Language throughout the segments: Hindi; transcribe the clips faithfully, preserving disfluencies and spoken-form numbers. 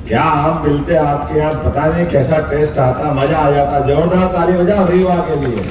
क्या आम मिलते आपके यहाँ, पता नहीं कैसा टेस्ट आता, मजा आ जाता। जोरदार ताली बजाओ रीवा के लिए।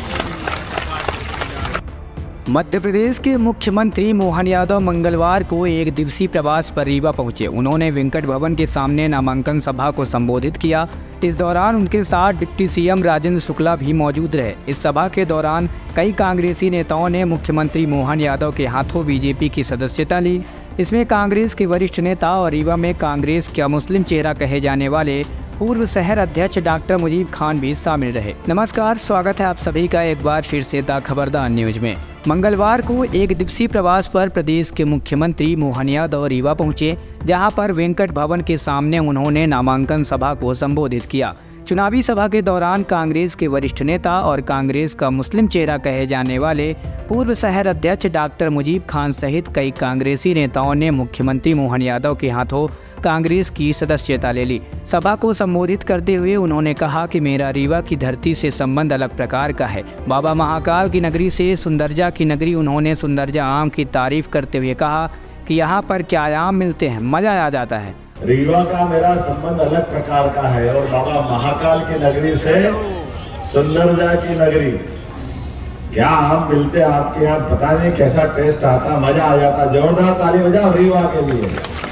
मध्य प्रदेश के मुख्यमंत्री मोहन यादव मंगलवार को एक दिवसीय प्रवास पर रीवा पहुंचे। उन्होंने वेंकट भवन के सामने नामांकन सभा को संबोधित किया। इस दौरान उनके साथ डिप्टी सीएम राजेंद्र शुक्ला भी मौजूद रहे। इस सभा के दौरान कई कांग्रेसी नेताओं ने मुख्यमंत्री मोहन यादव के हाथों बीजेपी की सदस्यता ली। इसमें कांग्रेस के वरिष्ठ नेता और रीवा में कांग्रेस का मुस्लिम चेहरा कहे जाने वाले पूर्व शहर अध्यक्ष डॉक्टर मुजीब खान भी शामिल रहे। नमस्कार, स्वागत है आप सभी का एक बार फिर से द खबरदार न्यूज में। मंगलवार को एक दिवसीय प्रवास पर प्रदेश के मुख्यमंत्री मोहन यादव रीवा पहुंचे, जहां पर वेंकट भवन के सामने उन्होंने नामांकन सभा को संबोधित किया। चुनावी सभा के दौरान कांग्रेस के वरिष्ठ नेता और कांग्रेस का मुस्लिम चेहरा कहे जाने वाले पूर्व शहर अध्यक्ष डॉक्टर मुजीब खान सहित कई कांग्रेसी नेताओं ने मुख्यमंत्री मोहन यादव के हाथों कांग्रेस की सदस्यता ले ली। सभा को संबोधित करते हुए उन्होंने कहा कि मेरा रीवा की धरती से संबंध अलग प्रकार का है। बाबा महाकाल की नगरी से सुंदरजा की नगरी। उन्होंने सुंदरजा आम की तारीफ करते हुए कहा कि यहाँ पर क्या आम मिलते हैं, मजा आ जाता है। रीवा का मेरा संबंध अलग प्रकार का है और बाबा महाकाल की नगरी से सुंदरजा की नगरी। क्या आम मिलते आपके यहाँ, पता नहीं कैसा टेस्ट आता, मजा आ जाता। जोरदार ताली बजाओ रीवा के लिए।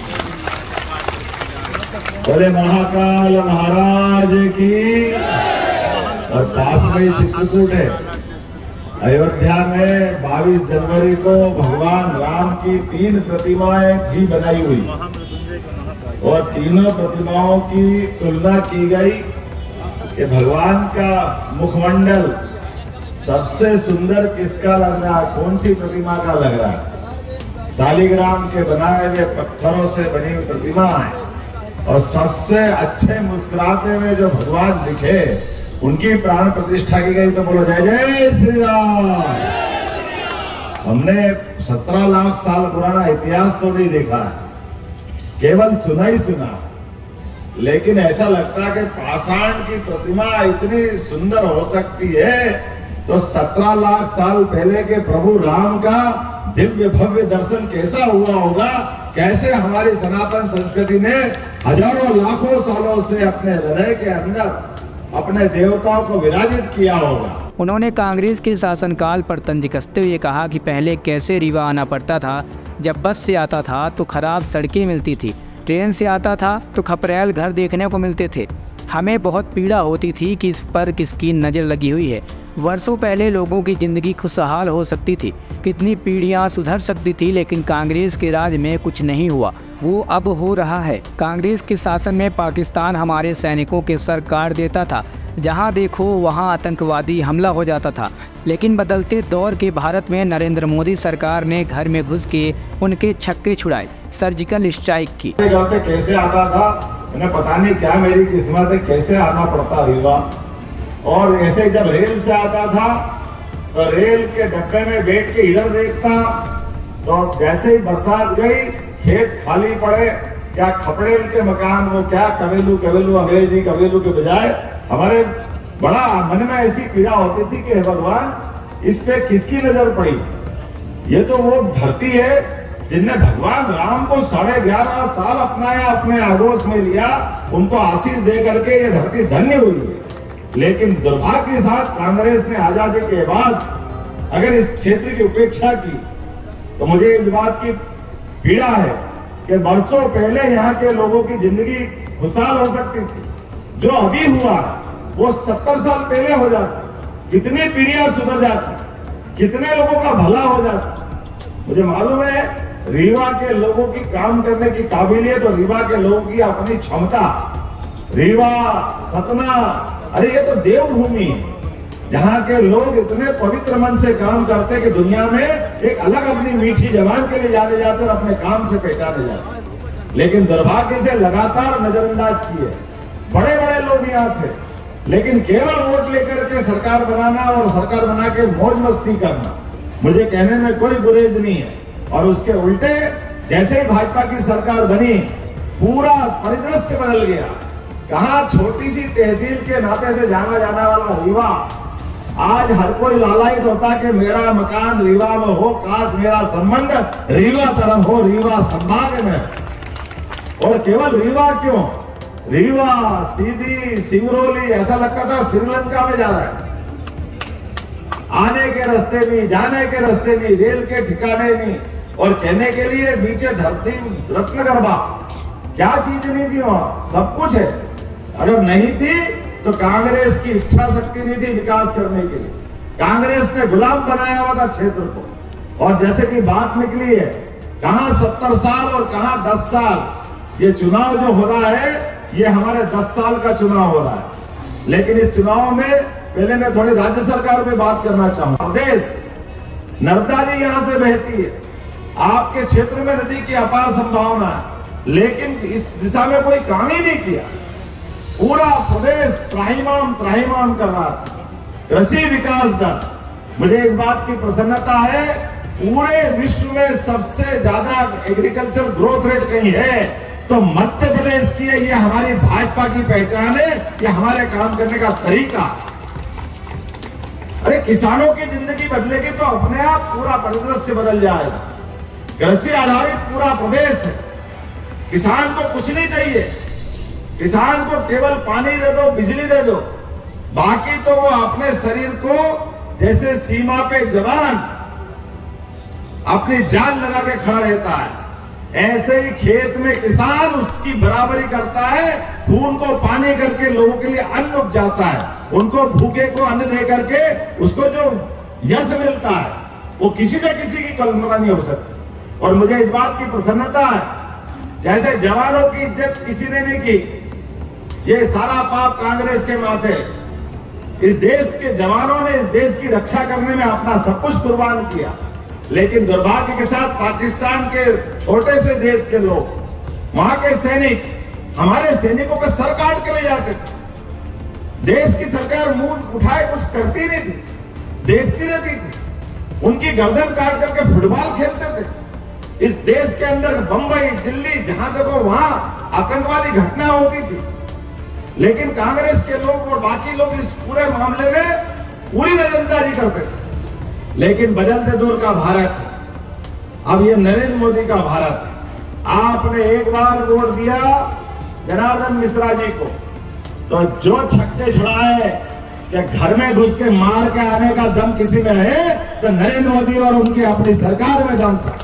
बोले महाकाल महाराज की। और पास में चित्रकूट है। अयोध्या में बाईस जनवरी को भगवान राम की तीन प्रतिमाएं थी बनाई हुई और तीनों प्रतिमाओं की तुलना की गई कि भगवान का मुखमंडल सबसे सुंदर किसका लग रहा है, कौन सी प्रतिमा का लग रहा है। शालिग्राम के बनाए हुए पत्थरों से बनी हुई प्रतिमा है और सबसे अच्छे मुस्कुराते हुए जो भगवान दिखे उनकी प्राण प्रतिष्ठा की गई। तो बोलो जय जय श्री राम। हमने सत्रह लाख साल पुराना इतिहास तो नहीं देखा है, केवल सुना ही सुना, लेकिन ऐसा लगता है कि पाषाण की प्रतिमा इतनी सुंदर हो सकती है तो सत्रह लाख साल पहले के प्रभु राम का दिव्य भव्य दर्शन कैसा हुआ होगा। कैसे हमारी सनातन संस्कृति ने हजारों लाखों सालों से अपने हृदय के अंदर अपने देवताओं को विराजित किया होगा। उन्होंने कांग्रेस के शासनकाल पर तंज कसते हुए कहा कि पहले कैसे रीवा आना पड़ता था। जब बस से आता था तो खराब सड़कें मिलती थी, ट्रेन से आता था तो खपरेल घर देखने को मिलते थे। हमें बहुत पीड़ा होती थी कि इस पर किसकी नज़र लगी हुई है। वर्षों पहले लोगों की ज़िंदगी खुशहाल हो सकती थी, कितनी पीढ़ियां सुधर सकती थी, लेकिन कांग्रेस के राज में कुछ नहीं हुआ। वो अब हो रहा है। कांग्रेस के शासन में पाकिस्तान हमारे सैनिकों के सर काट देता था, जहां देखो वहां आतंकवादी हमला हो जाता था। लेकिन बदलते दौर के भारत में नरेंद्र मोदी सरकार ने घर में घुस के उनके छक्के छुड़ाए, सर्जिकल स्ट्राइक की। कैसे आता था उन्हें पता नहीं, क्या मेरी किस्मत है, कैसे आना पड़ता रीवा। और ऐसे जब रेल से आता था तो रेल के डब्बे में बैठ के इधर देखता तो जैसे ही बरसात गई खेत खाली पड़े, क्या खपड़ेल के मकान, वो क्या कवेलू कवेलू अंग्रेजी कवेलू के बजाय हमारे बड़ा मन में ऐसी पीड़ा होती थी कि भगवान इस पे किसकी नजर पड़ी। ये तो वो धरती है जिनने भगवान राम को साढ़े ग्यारह साल अपनाया, अपने आगोश में लिया, उनको आशीष दे करके ये धरती धन्य हुई है। लेकिन दुर्भाग्य के साथ कांग्रेस ने आजादी के बाद अगर इस क्षेत्र की उपेक्षा की तो मुझे इस बात की पीड़ा है कि वर्षों पहले यहाँ के लोगों की जिंदगी खुशहाल हो सकती थी। जो अभी हुआ वो सत्तर साल पहले हो जाता, कितनी पीढ़ियां सुधर जाती, कितने लोगों का भला हो जाता। मुझे मालूम है रीवा के लोगों की काम करने की काबिलियत और रीवा के लोगों की अपनी क्षमता। रीवा, सतना, अरे ये तो देवभूमि है जहाँ के लोग इतने पवित्र मन से काम करते कि दुनिया में एक अलग अपनी मीठी जबान के लिए जाने जाते और अपने काम से पहचाने जाते। लेकिन दुर्भाग्य से लगातार नजरअंदाज किए। बड़े बड़े लोग यहाँ थे, लेकिन केवल वोट लेकर के सरकार बनाना और सरकार बना के मौज मस्ती करना, मुझे कहने में कोई गुरेज नहीं है। और उसके उल्टे जैसे ही भाजपा की सरकार बनी पूरा परिदृश्य बदल गया। कहाँ छोटी सी तहसील के नाते से जाना जाना वाला रीवा आज हर कोई लालायित होता कि मेरा मकान रीवा में हो, काश मेरा संबंध रीवा तरफ हो, रीवा संभाग में। और केवल रीवा क्यों, रीवा, सीधी, सिंगरौली, ऐसा लगता था श्रीलंका में जा रहा है। आने के रास्ते नहीं, जाने के रास्ते नहीं, रेल के ठिकाने नहीं, और कहने के लिए नीचे धरती रत्नगर्भा, क्या चीज नहीं थी वहां, सब कुछ है। अगर नहीं थी तो कांग्रेस की इच्छा शक्ति नहीं थी विकास करने के लिए। कांग्रेस ने गुलाम बनाया हुआ था क्षेत्र को। और जैसे कि बात निकली है, कहां सत्तर साल और कहां दस साल, ये चुनाव जो हो रहा है ये हमारे दस साल का चुनाव हो रहा है। लेकिन इस चुनाव में पहले मैं थोड़ी राज्य सरकार पे बात करना चाहूंगा। देश नर्मदा जी यहां से बहती है, आपके क्षेत्र में नदी की अपार संभावना है, लेकिन इस दिशा में कोई काम ही नहीं किया। पूरा प्रदेश त्राहिमाम त्राहिमाम कर रहा था। कृषि विकास दर, मुझे इस बात की प्रसन्नता है, पूरे विश्व में सबसे ज्यादा एग्रीकल्चर ग्रोथ रेट कहीं है तो मध्य प्रदेश की है। ये हमारी भाजपा की पहचान है, ये हमारे काम करने का तरीका। अरे किसानों की जिंदगी बदलेगी तो अपने आप पूरा परिदृश्य बदल जाएगा। कृषि आधारित पूरा प्रदेश है, किसान को कुछ नहीं चाहिए, किसान को केवल पानी दे दो, बिजली दे दो, बाकी तो वो अपने शरीर को जैसे सीमा पे जवान अपनी जान लगा के खड़ा रहता है, ऐसे ही खेत में किसान उसकी बराबरी करता है, खून को पानी करके लोगों के लिए अन्न उपजाता है, उनको भूखे को अन्न दे करके उसको जो यश मिलता है वो किसी से किसी की कल्पना नहीं हो सकती। और मुझे इस बात की प्रसन्नता है, जैसे जवानों की इज्जत किसी ने नहीं की, ये सारा पाप कांग्रेस के माथे। इस देश के जवानों ने इस देश की रक्षा करने में अपना सब कुछ कुर्बान किया, लेकिन दुर्भाग्य के साथ पाकिस्तान के छोटे से देश के लोग, वहां के सैनिक हमारे सैनिकों पे सर काट के ले जाते थे। देश की सरकार मुंह उठाए कुछ करती नहीं थी, देखती रहती थी, उनकी गर्दन काट करके फुटबॉल खेलते थे। इस देश के अंदर बंबई, दिल्ली, जहां देखो वहां आतंकवादी घटना होती थी, लेकिन कांग्रेस के लोग और बाकी लोग इस पूरे मामले में पूरी नजरअंदाजी करते थे। लेकिन बदलते दौर का भारत है, अब ये नरेंद्र मोदी का भारत है। आपने एक बार वोट दिया जनार्दन मिश्रा जी को, तो जो छक्के छुड़ाए कि घर में घुस के मार के आने का दम किसी में है तो नरेंद्र मोदी और उनकी अपनी सरकार में दम था।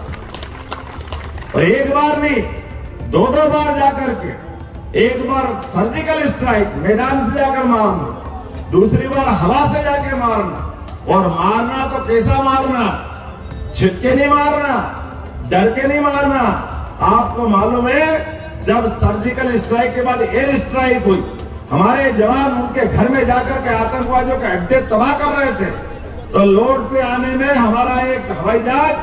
और एक बार नहीं, दो दो बार जाकर के, एक बार सर्जिकल स्ट्राइक मैदान से जाकर मारना, दूसरी बार हवा से जाके मारना, और मारना तो कैसा मारना, छिटके नहीं मारना, डर के नहीं मारना। आपको मालूम है जब सर्जिकल स्ट्राइक के बाद एयर स्ट्राइक हुई, हमारे जवान उनके घर में जाकर के आतंकवादियों के अड्डे तबाह कर रहे थे, तो लौटते आने में हमारा एक हवाई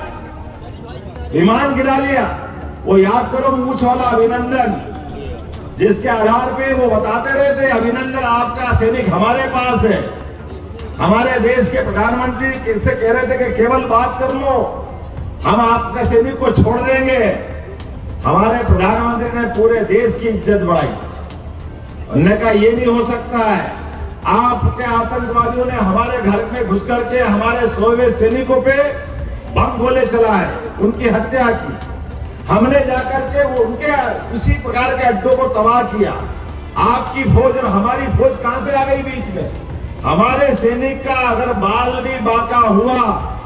जहाज विमान गिरा लिया। वो याद करो मूछ वाला अभिनंदन, जिसके आधार पे वो बताते रहे थे अभिनंदन आपका सैनिक हमारे पास है। हमारे देश के प्रधानमंत्री किससे कह रहे थे कि केवल बात कर लो, हम आपके सैनिक को छोड़ देंगे। हमारे प्रधानमंत्री ने पूरे देश की इज्जत बढ़ाई। उन्होंने कहा ये नहीं हो सकता है, आपके आतंकवादियों ने हमारे घर में घुस करके हमारे सोए सैनिकों पे बम गोले चलाए, उनकी हत्या की। हमने जाकर के वो उनके उसी प्रकार के अड्डों को तबाह किया। आपकी फौज और हमारी फौज कहां से आ गई बीच में? हमारे सैनिक का अगर बाल भी बाका हुआ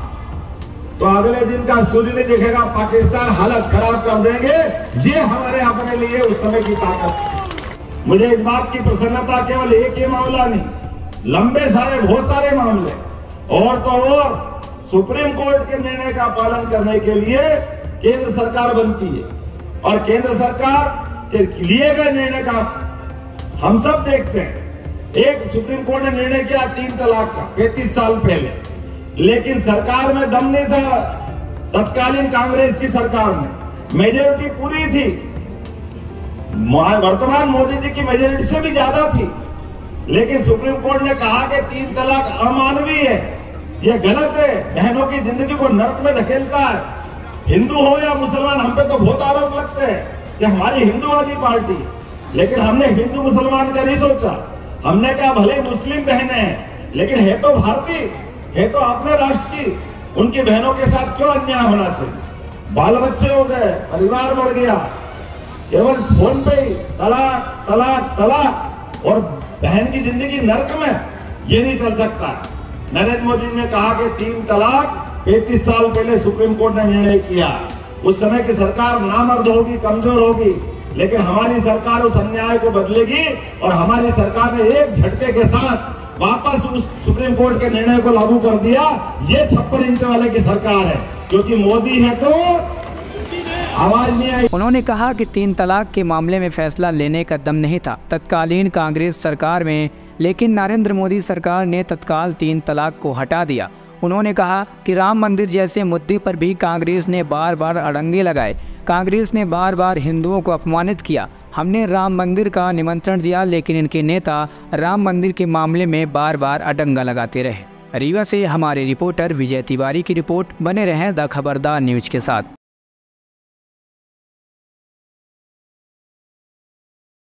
तो अगले दिन का सूर्य नहीं दिखेगा, पाकिस्तान हालत खराब कर देंगे। ये हमारे अपने लिए उस समय की ताकत। मुझे इस बात की प्रसन्नता केवल एक ही मामला नहीं, लंबे सारे बहुत सारे मामले और तो और सुप्रीम कोर्ट के निर्णय का पालन करने के लिए केंद्र सरकार बनती है, और केंद्र सरकार के लिए गए निर्णय का हम सब देखते हैं। एक सुप्रीम कोर्ट ने निर्णय किया तीन तलाक का पैंतीस साल पहले, लेकिन सरकार में दम नहीं था। तत्कालीन कांग्रेस की सरकार में मेजोरिटी पूरी थी, वर्तमान मोदी जी की मेजोरिटी से भी ज्यादा थी, लेकिन सुप्रीम कोर्ट ने कहा कि तीन तलाक अमानवीय है, यह गलत है, बहनों की जिंदगी को नर्क में धकेलता है। हिंदू हो या मुसलमान, हम पे तो बहुत आरोप लगते हैं कि हमारी हिंदूवादी पार्टी, लेकिन हमने हिंदू मुसलमान का नहीं सोचा। हमने कहा भले मुस्लिम बहनें हैं, लेकिन है तो भारतीय, है तो अपने राष्ट्र की, उनकी बहनों के साथ क्यों अन्याय होना चाहिए? बाल बच्चे हो गए, परिवार बढ़ गया, केवल फोन पे ही तलाक तलाक तलाक और बहन की जिंदगी नर्क में, ये नहीं चल सकता। नरेंद्र मोदी ने कहा कि तीन तलाक पैंतीस साल पहले सुप्रीम कोर्ट ने निर्णय किया। उस समय की सरकार नामर्द होगी, कमजोर होगी, लेकिन हमारी सरकार उस अन्याय को बदलेगी और हमारी सरकार ने एक झटके के साथ वापस उस सुप्रीम कोर्ट के निर्णय को लागू कर दिया। ये छप्पन इंच वाले की सरकार है, क्योंकि मोदी है तो आवाज नहीं आई। उन्होंने कहा कि तीन तलाक के मामले में फैसला लेने का दम नहीं था तत्कालीन कांग्रेस सरकार में, लेकिन नरेंद्र मोदी सरकार ने तत्काल तीन तलाक को हटा दिया। उन्होंने कहा कि राम मंदिर जैसे मुद्दे पर भी कांग्रेस ने बार बार अड़ंगे लगाए। कांग्रेस ने बार बार हिंदुओं को अपमानित किया। हमने राम मंदिर का निमंत्रण दिया, लेकिन इनके नेता राम मंदिर के मामले में बार बार अड़ंगा लगाते रहे। रीवा से हमारे रिपोर्टर विजय तिवारी की रिपोर्ट। बने रहें द खबरदार न्यूज के साथ।